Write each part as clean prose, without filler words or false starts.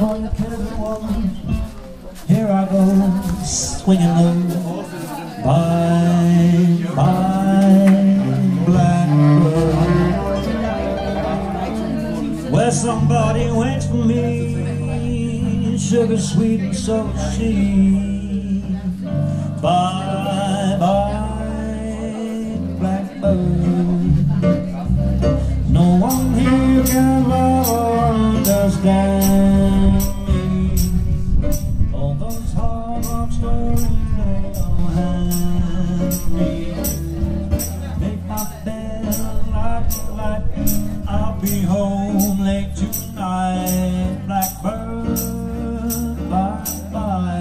all your cares and worries. Here I go, swinging low. Bye, bye, blackbird. Well, somebody waits for me, sugar sweet and so is she. Bye, bye, blackbird. No one here can love or understand me. All those hard rock stories they all hand me. Make my bed like I'll be home late tonight. Blackbird, bye bye.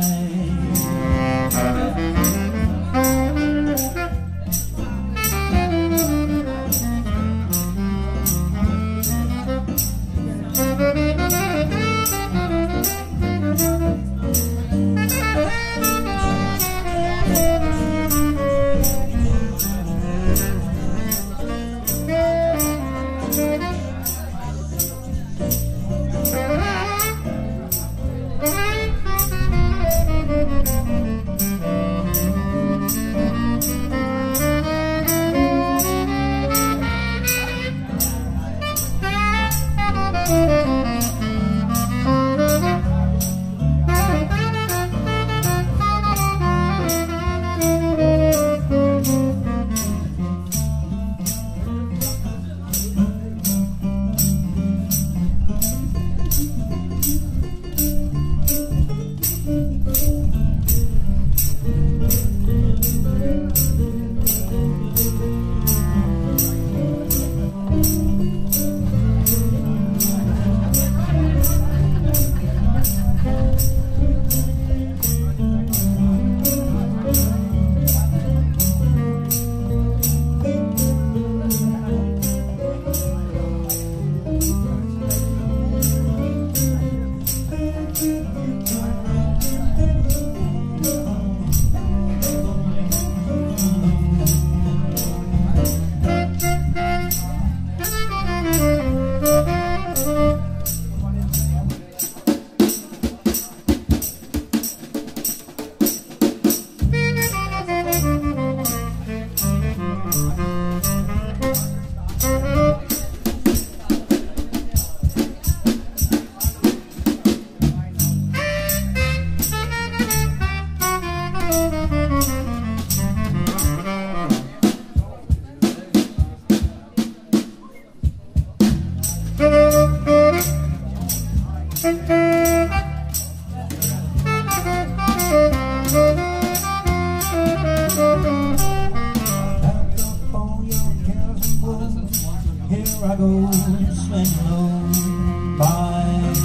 Here I go, swing low. Bye,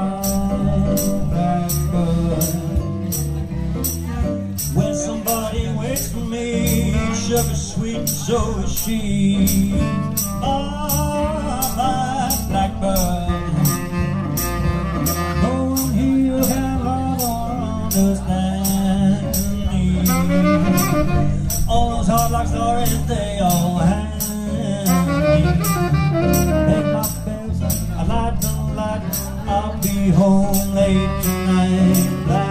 bye, blackbird. When somebody waits for me, sugar sweet, so is she. Bye, bye, blackbird. No one here can love or understand me. All those hard rock stories, they all hang. Make my bed, I light the light, I'll be home late tonight.